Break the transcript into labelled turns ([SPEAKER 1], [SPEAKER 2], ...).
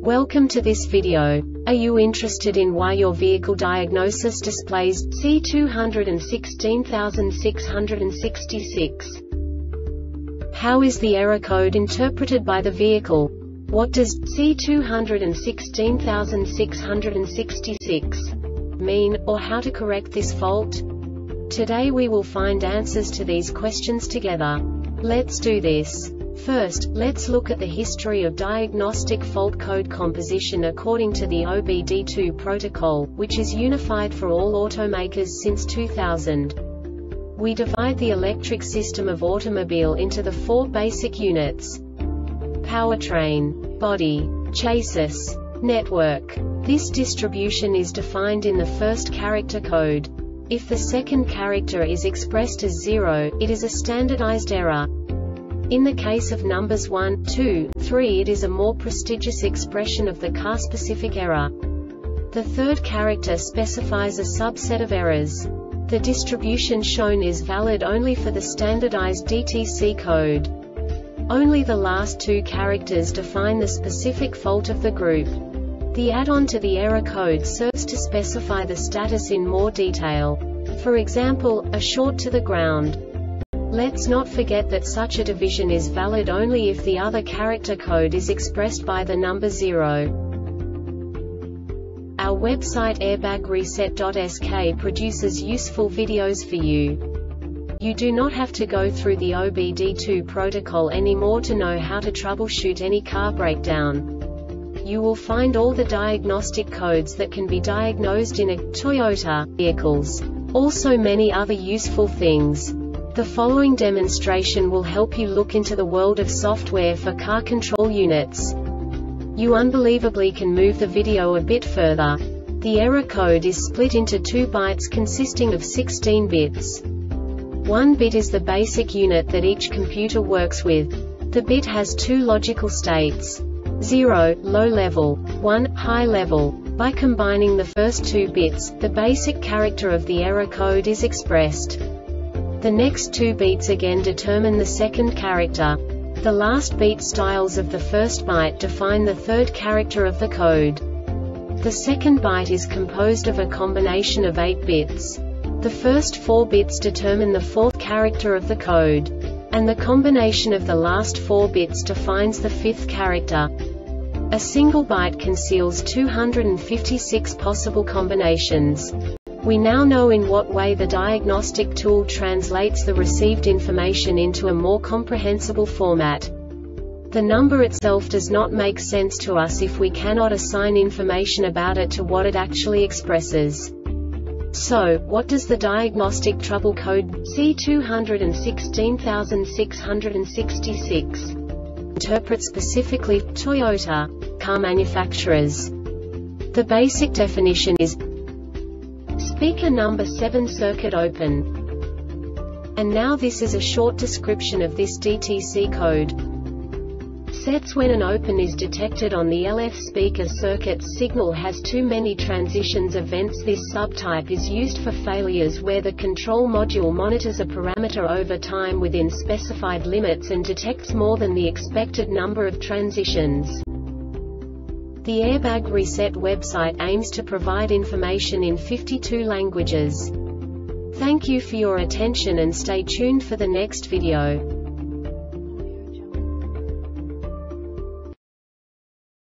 [SPEAKER 1] Welcome to this video. Are you interested in why your vehicle diagnosis displays C216666? How is the error code interpreted by the vehicle? What does C216666 mean, or how to correct this fault? Today we will find answers to these questions together. Let's do this. First, let's look at the history of diagnostic fault code composition according to the OBD2 protocol, which is unified for all automakers since 2000. We divide the electric system of automobile into the four basic units: powertrain, body, chassis, network. This distribution is defined in the first character code. If the second character is expressed as 0, it is a standardized error. In the case of numbers 1, 2, 3, it is a more prestigious expression of the car-specific error. The third character specifies a subset of errors. The distribution shown is valid only for the standardized DTC code. Only the last two characters define the specific fault of the group. The add-on to the error code serves to specify the status in more detail. For example, a short to the ground. Let's not forget that such a division is valid only if the other character code is expressed by the number 0. Our website airbagreset.sk produces useful videos for you. You do not have to go through the OBD2 protocol anymore to know how to troubleshoot any car breakdown. You will find all the diagnostic codes that can be diagnosed in a Toyota vehicles. Also many other useful things. The following demonstration will help you look into the world of software for car control units. You unbelievably can move the video a bit further. The error code is split into 2 bytes consisting of 16 bits. 1 bit is the basic unit that each computer works with. The bit has 2 logical states: 0, low level, 1, high level. By combining the first 2 bits, the basic character of the error code is expressed. The next 2 beats again determine the second character. The last beat styles of the first byte define the third character of the code. The second byte is composed of a combination of 8 bits. The first 4 bits determine the fourth character of the code. And the combination of the last 4 bits defines the fifth character. A single byte conceals 256 possible combinations. We now know in what way the diagnostic tool translates the received information into a more comprehensible format. The number itself does not make sense to us if we cannot assign information about it to what it actually expresses. So, what does the diagnostic trouble code C216666 interpret specifically for Toyota car manufacturers? The basic definition is speaker number 7 circuit open. And now this is a short description of this DTC code. Sets when an open is detected on the LF speaker circuit's signal has too many transitions events. This subtype is used for failures where the control module monitors a parameter over time within specified limits and detects more than the expected number of transitions. The Airbag Reset website aims to provide information in 52 languages. Thank you for your attention and stay tuned for the next video.